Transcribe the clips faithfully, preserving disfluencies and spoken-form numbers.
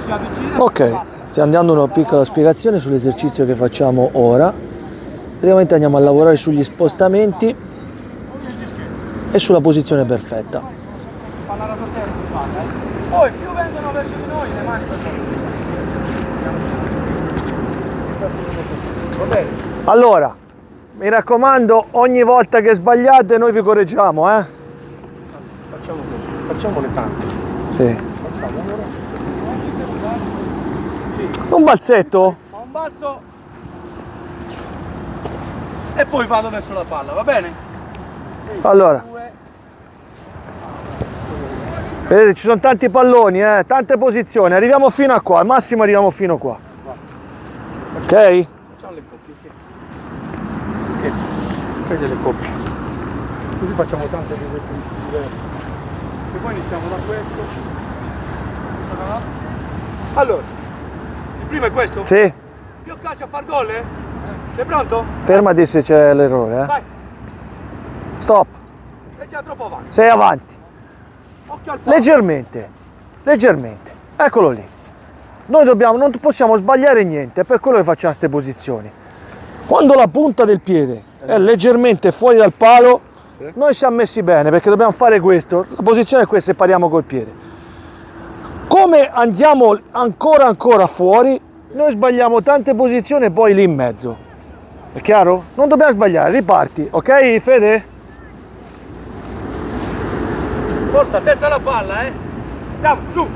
Ok, stiamo dando una piccola spiegazione sull'esercizio che facciamo ora. Praticamente andiamo a lavorare sugli spostamenti e sulla posizione perfetta. Poi più vengono verso di noi le mani per Allora, mi raccomando, ogni volta che sbagliate noi vi correggiamo, eh? Facciamo così, facciamole tante. Sì. Un balzetto? Un balzo e poi vado verso la palla, va bene? Allora, vedete, ci sono tanti palloni, eh? Tante posizioni, arriviamo fino a qua, al massimo arriviamo fino a qua. Ok? Facciamo le coppie, ok? Fai delle coppie. Così facciamo tante diverse. E poi iniziamo da questo. Allora, il primo è questo? Sì. Io calcio a far gol, eh? Sei pronto? Fermati se c'è l'errore, eh? Vai. Stop. Sei già troppo avanti. Sei avanti. Occhio al palo. Leggermente, leggermente. Eccolo lì. Noi dobbiamo, non possiamo sbagliare niente, è per quello che facciamo queste posizioni. Quando la punta del piede è leggermente fuori dal palo, noi siamo messi bene, perché dobbiamo fare questo. La posizione è questa e pariamo col piede. Come andiamo ancora ancora fuori, noi sbagliamo tante posizioni e poi lì in mezzo. È chiaro? Non dobbiamo sbagliare, riparti, ok Fede? Forza, testa alla palla, eh! Andiamo, giù!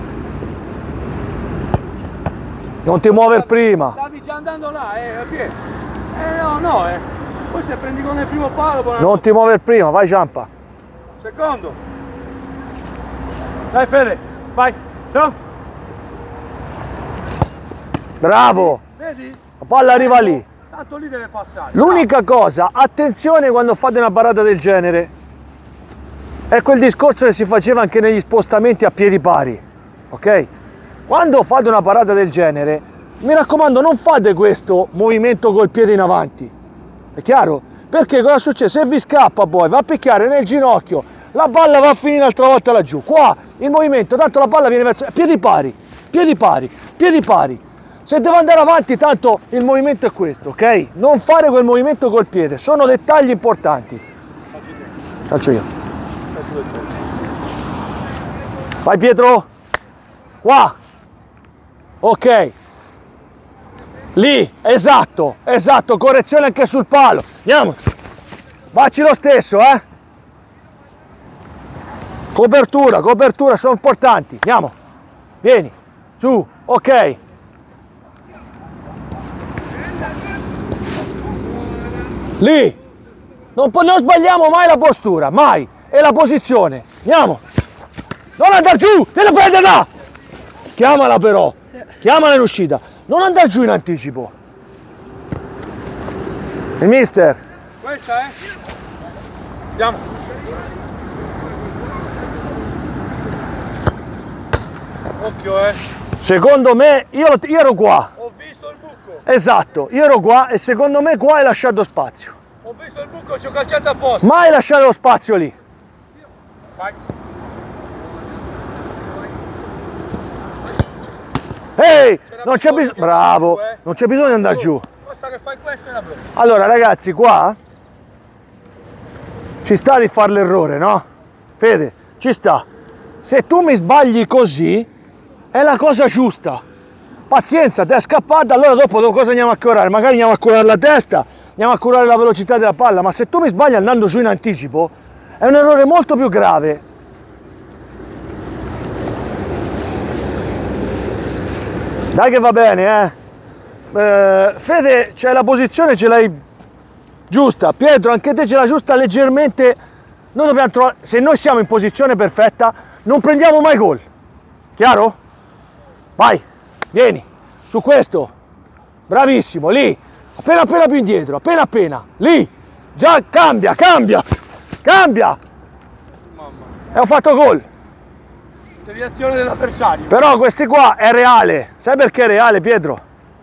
Non ti muovere prima. Stavi già andando là, eh, perché? Eh no, no, eh! Poi se prendi con il primo palo... Buona Non ti muovere prima, vai ciampa. Secondo! Dai Fede, vai! Ciao! Bravo! Vedi? La palla arriva lì. Tanto lì deve passare. L'unica cosa, attenzione quando fate una parata del genere. È quel discorso che si faceva anche negli spostamenti a piedi pari, ok? Quando fate una parata del genere, mi raccomando, non fate questo movimento col piede in avanti, è chiaro? Perché cosa succede? Se vi scappa poi, va a picchiare nel ginocchio, la palla va a finire un'altra volta laggiù. Qua il movimento, tanto la palla viene verso... piedi pari, piedi pari, piedi pari. Se devo andare avanti, tanto il movimento è questo, ok? Non fare quel movimento col piede, sono dettagli importanti. Calcio io. Vai Pietro, qua, ok, lì, esatto, esatto, correzione anche sul palo, andiamo, baci lo stesso, eh, copertura, copertura, sono importanti, andiamo, vieni, su, ok, lì, non, non sbagliamo mai la postura, mai. E la posizione, andiamo, non andare giù, te la prende là, chiamala però, chiamala in uscita, non andare giù in anticipo. Il mister, questa eh, andiamo, occhio eh, secondo me, io, io ero qua, ho visto il buco, esatto, io ero qua e secondo me qua hai lasciato spazio, ho visto il buco, ci ho calciato apposta, ma hai lasciato lo spazio lì. vai. Ehi, non c'è bisogno, bravo, non c'è bisogno di andare giù. Basta che fai questo e la blocchi. Allora ragazzi, qua ci sta di fare l'errore, no? Fede, ci sta. Se tu mi sbagli così, è la cosa giusta. Pazienza, ti è scappata, allora dopo cosa andiamo a curare? Magari andiamo a curare la testa, andiamo a curare la velocità della palla, ma se tu mi sbagli andando giù in anticipo, è un errore molto più grave. Dai che va bene, eh? eh Fede, c'è la posizione, ce l'hai giusta. Pietro, anche te ce l'hai giusta leggermente. Noi dobbiamo trovare, se noi siamo in posizione perfetta, non prendiamo mai gol. Chiaro? Vai, vieni, su questo. Bravissimo, lì. Appena appena più indietro, appena appena. Lì. Già cambia, cambia, cambia. Mamma. E ho fatto gol. Deviazione dell'avversario. Però questi qua è reale. Sai perché è reale, Pietro?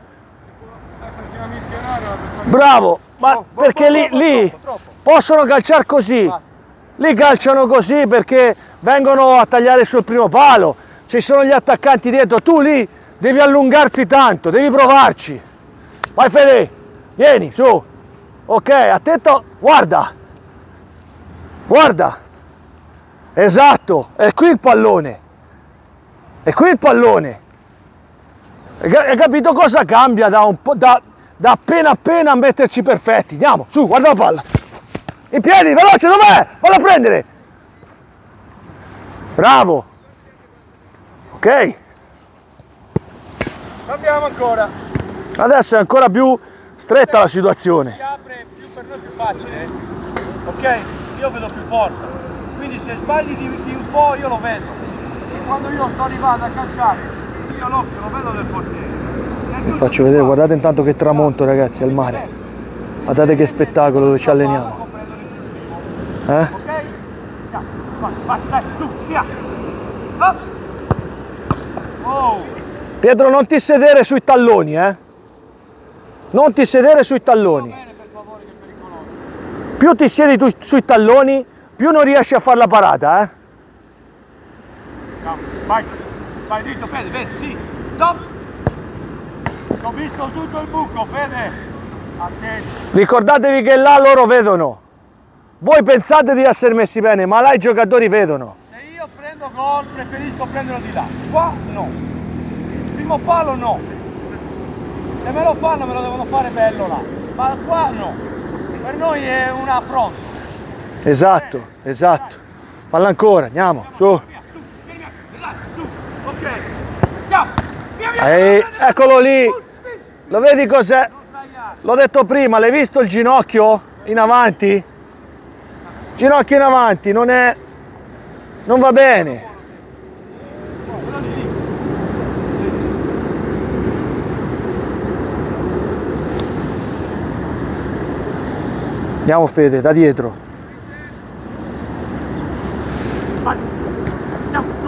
Bravo, ma No, perché troppo, lì, troppo, lì troppo, troppo. possono calciare così. Ah. Lì calciano così perché vengono a tagliare sul primo palo. Ci sono gli attaccanti dietro. Tu lì devi allungarti tanto, devi provarci. Vai Fede, vieni, su. Ok, attento, guarda. Guarda. Esatto, è qui il pallone. È qui il pallone. Hai capito cosa cambia da un po' da, da appena appena a metterci perfetti? Andiamo, su, guarda la palla. In piedi, veloce, dov'è? Valla a prendere. Bravo. Ok. Andiamo ancora. Adesso è ancora più stretta la situazione. Si apre più per noi più facile. Ok? Io vedo più forte. Quindi se sbagli di, di un po' io lo vedo. E quando io sto arrivando a calciare, io l'occhio lo vedo del portiere. Vi faccio vedere, guardate intanto che tramonto ragazzi al mare. Guardate che spettacolo dove ci alleniamo. Eh? Ok? Vai, vai, dai, su, via! Up. Oh. Pietro, non ti sedere sui talloni, eh? Non ti sedere sui talloni. Bene, per favore, che è pericoloso. Più ti siedi tu sui talloni, più non riesci a fare la parata, eh? No, vai, vai dritto, Fede, vedi, sì, stop! Ho visto tutto il buco, Fede! Attento! Ricordatevi che là loro vedono. Voi pensate di essere messi bene, ma là i giocatori vedono. Se io prendo gol, preferisco prenderlo di là. Qua no. Primo palo no. Se me lo fanno me lo devono fare bello là. Ma qua no. Per noi è un affronto. Esatto, esatto. Falla ancora, andiamo, su. Via, su, vieni, vieni, su, ok. Andiamo, via, via, Ehi, eccolo lì. Lo vedi cos'è? L'ho detto prima, l'hai visto il ginocchio in avanti? Ginocchio in avanti, non è... non va bene. Andiamo Fede, da dietro. Vai, andiamo su.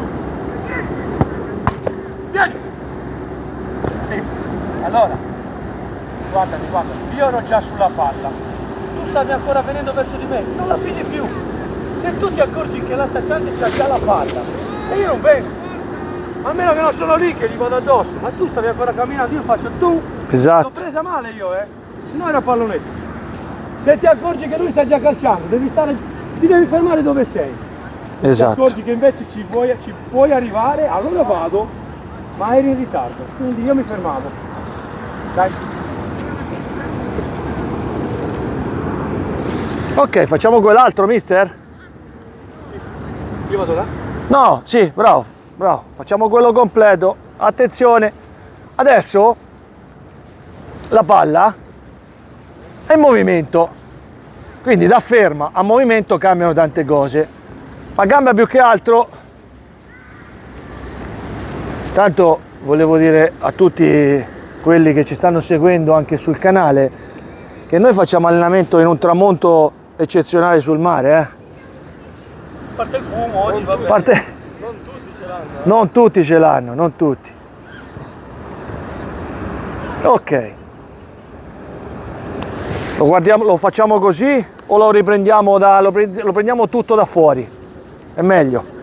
Vieni. Sì. Allora, guardami, guardami, io ero già sulla palla. Tu stavi ancora venendo verso di me, non la fini più. Se tu ti accorgi che l'attaccante c'ha già la palla e io non vengo, a meno che non sono lì che gli vado addosso, ma tu stavi ancora camminando, io faccio tu. Esatto. L'ho presa male io, eh. No, era pallonetto. Se ti accorgi che lui sta già calciando, devi stare, ti devi fermare dove sei. Esatto. Ti accorgi che invece ci puoi, ci puoi arrivare, allora vado, ma eri in ritardo, quindi io mi fermavo. Dai. Ok, facciamo quell'altro, mister? Io vado là? No, sì, bravo, bravo. Facciamo quello completo. Attenzione. Adesso la palla è in movimento. Quindi da ferma a movimento cambiano tante cose. Ma cambia più che altro. Tanto volevo dire a tutti quelli che ci stanno seguendo anche sul canale che noi facciamo allenamento in un tramonto eccezionale sul mare, eh? A parte il fumo oggi, va bene. Parte... Non tutti ce l'hanno. Eh? Non tutti ce l'hanno, non tutti. Ok. Lo guardiamo, lo facciamo così o lo riprendiamo da, lo, pre- lo prendiamo tutto da fuori? È meglio.